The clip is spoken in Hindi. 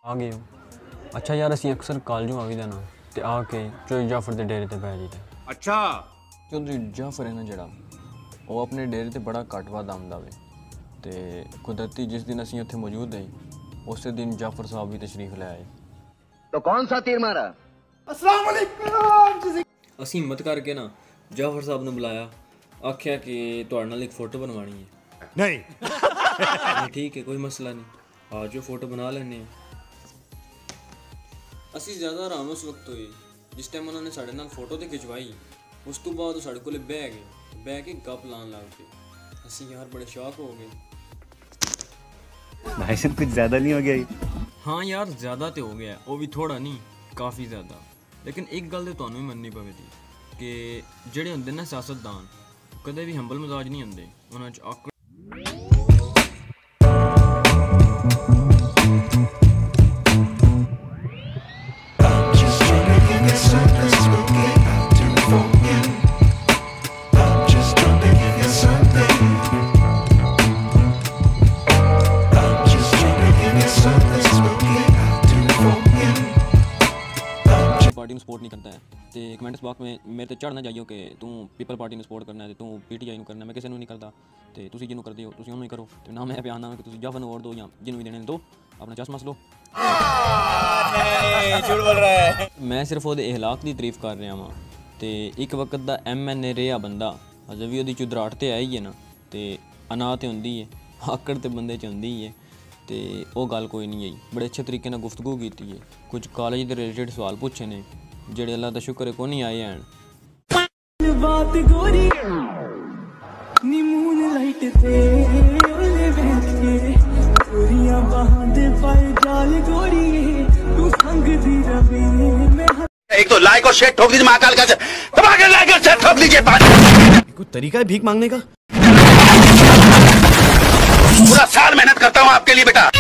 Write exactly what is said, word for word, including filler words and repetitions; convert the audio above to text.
आ गए हो। अच्छा यार ਅਸੀਂ ਅਕਸਰ ਕਾਲਜੋਂ ਆਵੀਦਾ ਨਾ ਤੇ ਆ ਕੇ ਚੌਧਰੀ ਜਾਫਰ ਦੇ ਡੇਰੇ ਤੇ ਬਹਿ ਜੀਦਾ। ਅੱਛਾ ਚੌਧਰੀ ਜਾਫਰ ਹੈ ਨਾ ਜਿਹੜਾ ਉਹ ਆਪਣੇ ਡੇਰੇ ਤੇ ਬੜਾ ਘੱਟ ਵੱਧ ਆਉਂਦਾ ਵੇ ਤੇ ਕੁਦਰਤੀ ਜਿਸ ਦਿਨ ਅਸੀਂ ਉੱਥੇ ਮੌਜੂਦ ਹੈ ਉਸੇ ਦਿਨ ਜਾਫਰ ਸਾਹਿਬ ਵੀ ਤਸ਼ਰੀਫ ਲੈ ਆਏ। तो कौन सा तीर मारा? अस्सलाम वालेकुम। ਅਸੀਂ ਹਿੰਮਤ ਕਰਕੇ ਨਾ ਜਾਫਰ ਸਾਹਿਬ ਨੂੰ ਬੁਲਾਇਆ, ਆਖਿਆ ਕਿ ਤੁਹਾਡੇ ਨਾਲ ਇੱਕ ਫੋਟੋ ਬਣਵਾਣੀ ਹੈ। ਨਹੀਂ ਠੀਕ ਹੈ ਕੋਈ ਮਸਲਾ ਨਹੀਂ, ਆ ਜਾਓ ਫੋਟੋ ਬਣਾ ਲੈਣੇ ਆ। ਅਸੀਂ ਜ਼ਿਆਦਾ ਆਰਾਮ ਉਸ ਵਕਤ ਹੋਏ ਜਿਸ ਟਾਈਮ ਉਹਨਾਂ ਨੇ ਸਾਡੇ ਨਾਲ ਫੋਟੋ ਤੇ ਖਿਚਵਾਈ। ਉਸ ਤੋਂ ਬਾਅਦ ਉਹ ਸਾਡੇ ਕੋਲੇ ਬਹਿ ਗਏ, ਬਹਿ ਕੇ ਗੱਪ ਲਾਉਣ ਲੱਗ ਪਏ। ਅਸੀਂ ਯਾਰ ਬੜੇ ਸ਼ੌਕ ਹੋ ਗਏ। भाई साहब कुछ ज़्यादा नहीं हो गया ये? हाँ यार ज़्यादा तो हो गया, वो भी थोड़ा नहीं काफ़ी ज़्यादा। लेकिन एक गल तो तुहानू भी मननी पवेगी कि ਜਿਹੜੇ ਹੁੰਦੇ ਨਾ ਸਿਆਸਤਦਾਨ ਕਦੇ ਵੀ ਹੰਬਲ ਮਜ਼ਾਜ ਨਹੀਂ ਹੁੰਦੇ, ਉਹਨਾਂ 'ਚ ਆਕੜ पार्टी में सपोर्ट नहीं करता है तो कमेंट्स बॉक्स में मेरे तो चढ़ना चाहिए कि तू पीपल पार्टी में सपोर्ट करना है, तू पीटीआई करना है। मैं किसी को नहीं करता, तो तुम जिन्होंने करते हो तुम उन्होंने करो। तो ना मैं प्यार ना कि तुम जाफर वोट दो या जिन्होंने भी देने दो, अपना चश्मा लो। झूठ बोल रहा है। मैं सिर्फ वो इहलाक की तारीफ कर रहा वहाँ। तो एक वक्त का एम एन ए रहा बंदा अजे भी वो चुदराहट तो है ही है ना, तो अना तो होंगी है, आकड़ तो बंदे च होंगी है। तो वो गल कोई नहीं आई, बड़े अच्छे तरीके नाल गुफ्तगू की है। कुछ कॉलेज के रिलेटेड सवाल पूछे ने जेड़े अल्लाह दा शुक्र है को नहीं आए हैं। एक तो लाइक और शेयर ठोक दीजिए महाकाल का, दबाकर लाइक और शेयर ठोक दीजिए। कोई तरीका है भीख मांगने का? पूरा साल मेहनत करता हूँ आपके लिए बेटा।